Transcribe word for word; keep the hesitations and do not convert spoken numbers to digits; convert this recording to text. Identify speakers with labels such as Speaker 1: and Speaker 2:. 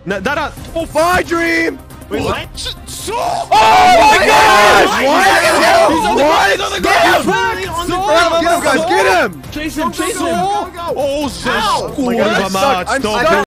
Speaker 1: No, Dara!
Speaker 2: Oh, my dream!
Speaker 3: Wait, what?
Speaker 1: So?
Speaker 2: Oh my gosh! What?
Speaker 1: He's on the ground! He's on the ground!
Speaker 2: Get him, guys! Get him!
Speaker 1: Chase him! Chase him!
Speaker 3: Go, go, go, go.
Speaker 1: Ozesz!
Speaker 2: Oh my God, I'm
Speaker 1: Kurwa
Speaker 2: stuck,
Speaker 1: mać!
Speaker 2: I'm
Speaker 1: To
Speaker 2: stuck.